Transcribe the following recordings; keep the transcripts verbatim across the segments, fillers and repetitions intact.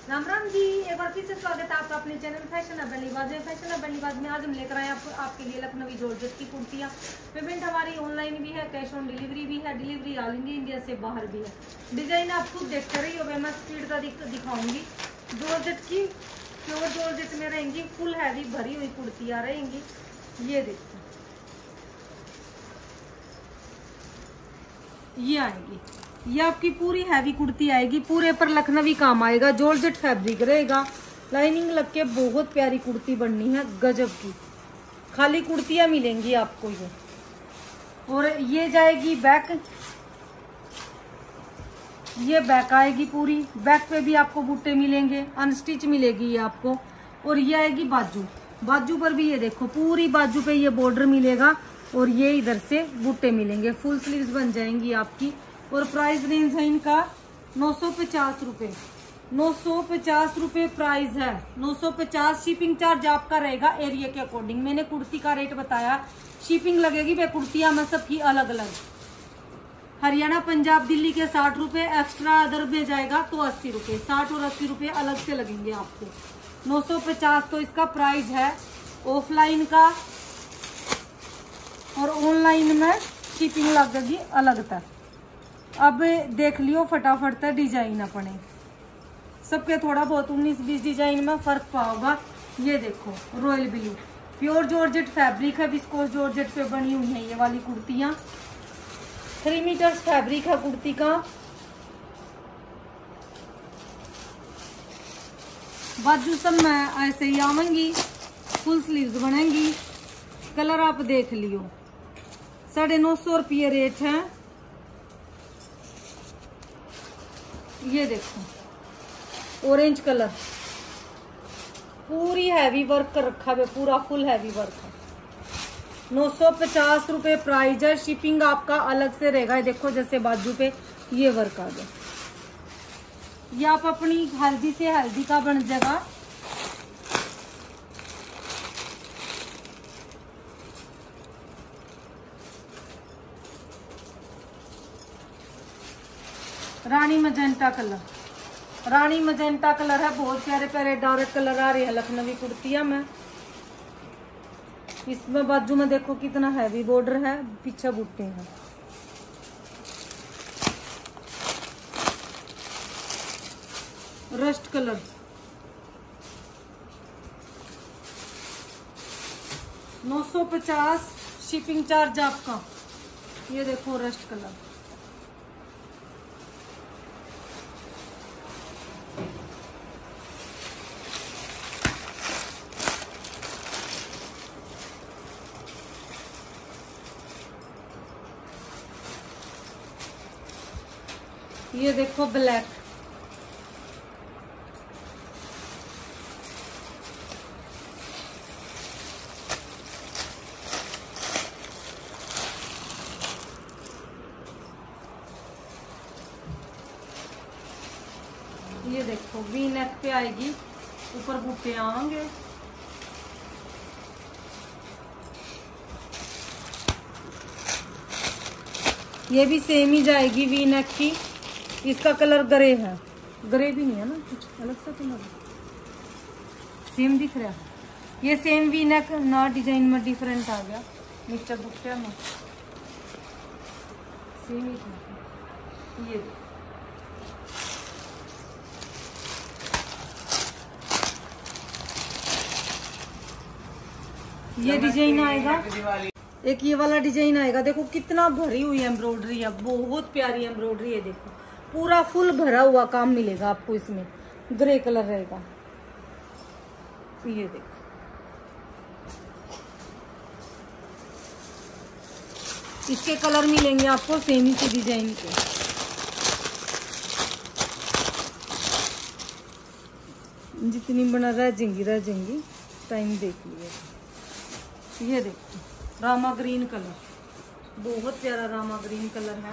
राम राम जी, एक बार फिर से स्वागत है आपका अपने चैनल फैशनेबल लिबाज में। फैशनेबल लिबाज में आज हम लेकर आए आप, आपके लिए लखनवी जॉर्जेट की कुर्तियाँ। पेमेंट हमारी ऑनलाइन भी है, कैश ऑन डिलीवरी भी है, डिलीवरी ऑल इंडिया इंडिया से बाहर भी है। डिजाइन आप खुद देखते रहिए, मैं स्पीड का दिखाऊंगी। जॉर्जेट की प्योर जॉर्जेट में रहेंगी, फुल हैवी भरी हुई कुर्तियाँ रहेंगी। ये देखो, ये आएगी, ये आपकी पूरी हैवी कुर्ती आएगी, पूरे पर लखनवी काम आएगा, जॉर्जेट फैब्रिक रहेगा, लाइनिंग लग के बहुत प्यारी कुर्ती बननी है, गजब की। खाली कुर्तियां मिलेंगी आपको ये। और ये जाएगी बैक, ये बैक आएगी पूरी, बैक पे भी आपको बूटे मिलेंगे, अनस्टिच मिलेगी ये आपको। और ये आएगी बाजू, बाजू पर भी ये देखो पूरी बाजू पे ये बॉर्डर मिलेगा और ये इधर से बूटे मिलेंगे, फुल स्लीव्स बन जाएंगी आपकी। और प्राइस रेंज है इनका नौ सौ पचास रुपए, नौ सौ पचास रुपए प्राइस है, नौ सौ पचास। शिपिंग चार्ज आपका रहेगा एरिया के अकॉर्डिंग। मैंने कुर्ती का रेट बताया, शिपिंग लगेगी वे कुर्तियां में सबकी अलग अलग। हरियाणा पंजाब दिल्ली के साठ रुपए, एक्स्ट्रा अदर में जाएगा तो अस्सी रुपए, साठ और अस्सी रुपए अलग से लगेंगे आपको। नौ सौ पचास तो इसका प्राइस है ऑफलाइन का, और ऑनलाइन में शिपिंग लगेगी अलग तक। अब देख लियो फटाफट तक डिजाइन अपने सबके, थोड़ा बहुत उन्नीस बीस डिजाइन में फर्क पाओगा। ये देखो royal blue, pure georgette fabric है, विस्कोस जॉर्जेट पे बनी हुई है ये वाली कुर्तियां। थ्री मीटर्स फैब्रिक है कुर्ती का। बाजू सब में ऐसे ही आवेंगी, फुल स्लीव्स बनेंगी। कलर आप देख लियो, साढ़े नौ सौ रुपये रेट है। ये देखो ऑरेंज कलर, पूरी हैवी वर्क कर रखा है, पूरा फुल हैवी वर्क है। नौ सौ पचास रुपये प्राइस है, शिपिंग आपका अलग से रहेगा। ये देखो जैसे बाजू पे ये वर्क आ गया, ये आप अपनी हल्दी से हल्दी का बन जाएगा। रानी मजेंटा कलर, रानी मजेंटा कलर है, बहुत प्यारे प्यारे डार्क कलर आ रहे हैं लखनवी कुर्तियां में। इसमें बाजू में देखो कितना हैवी बॉर्डर है, पीछे बूटे हैं। रस्ट कलर, नौ सौ पचास शिपिंग चार्ज आपका। ये देखो रस्ट कलर, ये देखो ब्लैक, ये देखो वी नेक पे आएगी, ऊपर बूटे आएंगे। ये भी सेम ही जाएगी वी नेक की। इसका कलर ग्रे है, ग्रे भी नहीं है ना, कुछ अलग सा कलर सेम दिख रहा है। ये सेम वी नेक ना, डिजाइन में डिफरेंट आ गया, नीचे बुकटे में सेम ही था। ये ये डिजाइन आएगा, एक ये वाला डिजाइन आएगा। देखो कितना भरी हुई एम्ब्रॉयडरी है, बहुत प्यारी एम्ब्रॉयडरी है। देखो पूरा फुल भरा हुआ काम मिलेगा आपको इसमें, ग्रे कलर रहेगा। ये देखो इसके कलर मिलेंगे आपको सेम ही से डिजाइन के। जितनी बना रह जाएंगी रह जाएंगी, टाइम देख लीजिए। ये देखो रामा ग्रीन कलर, बहुत प्यारा रामा ग्रीन कलर है।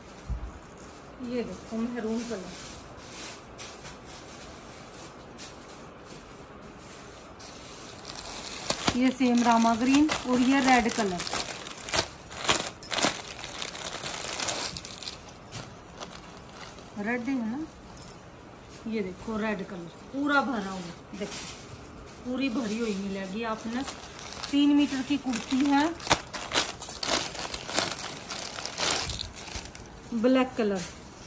ये देखो मैरून कलर, ये सेम रामा ग्रीन और ये रेड कलर। रेड है ना, ये देखो रेड कलर पूरा भरा हुआ, देखो पूरी भरी हुई मिलेगी आपने। तीन मीटर की कुर्ती है, ब्लैक कलर,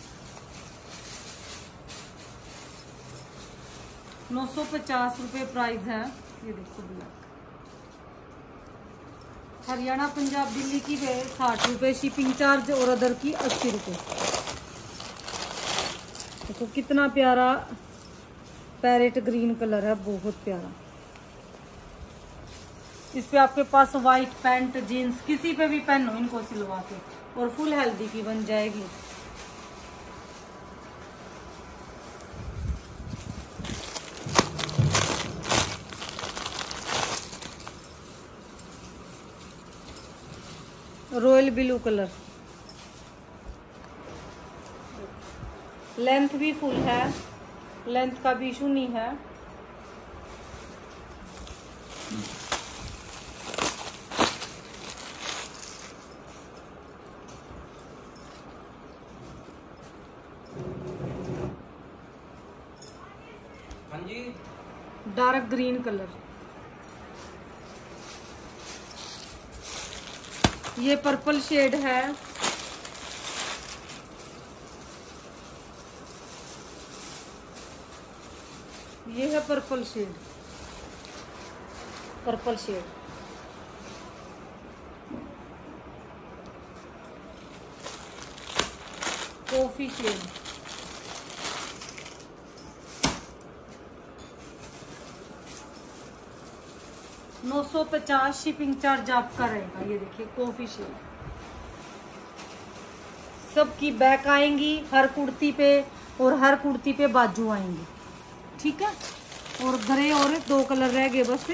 नौ सौ पचास रुपये प्राइस है। ये देखो ब्लैक, हरियाणा पंजाब दिल्ली की साठ रुपये शिपिंग चार्ज और अदर की अस्सी रुपये। देखो कितना प्यारा पैरेट ग्रीन कलर है, बहुत प्यारा। इस पे आपके पास वाइट पैंट जीन्स किसी पे भी पहनो इनको सिलवा के, और फुल हेल्दी की बन जाएगी। रॉयल ब्लू कलर, लेंथ भी फुल है, लेंथ का भी इशू नहीं है। हाँ जी, डार्क ग्रीन कलर, ये पर्पल शेड है। ये है purple shade, purple shade. Coffee shade, नौ सौ पचास शिपिंग चार्ज आपका रहेगा। ये देखिए कॉफी शेड, सबकी बैक आएंगी हर कुर्ती पे, और हर कुर्ती पे बाजू आएंगी, ठीक है। और ग्रे और दो कलर रह गए बस।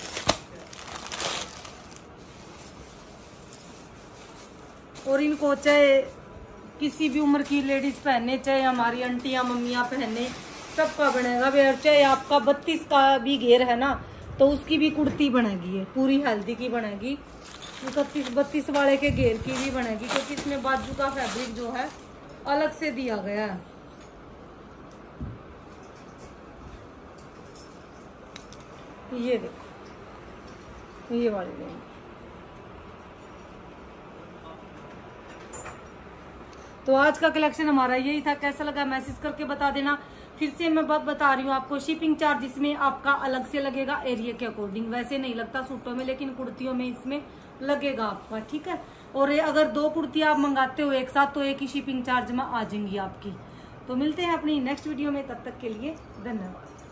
और इनको चाहे किसी भी उम्र की लेडीज पहने, चाहे हमारी आंटियां मम्मियां पहने, सबका बनेगा वेयर। चाहे आपका बत्तीस का भी घेर है ना, तो उसकी भी कुर्ती बनेगी, ये पूरी हेल्दी की बनेगी। इकतीस बत्तीस वाले के घेर की भी बनेगी, क्योंकि इसमें बाजू का फैब्रिक जो है अलग से दिया गया है। ये देखो, ये वाले लेंगे। तो आज का कलेक्शन हमारा यही था। कैसा लगा मैसेज करके बता देना। फिर से मैं बात बता रही हूँ आपको, शिपिंग चार्ज इसमें आपका अलग से लगेगा एरिया के अकॉर्डिंग। वैसे नहीं लगता सूटों में, लेकिन कुर्तियों में इसमें लगेगा आपका, ठीक है। और अगर दो कुर्ती आप मंगाते हो एक साथ, तो एक ही शिपिंग चार्ज में आ जाएंगी आपकी। तो मिलते हैं अपनी नेक्स्ट वीडियो में, तब तक के लिए धन्यवाद।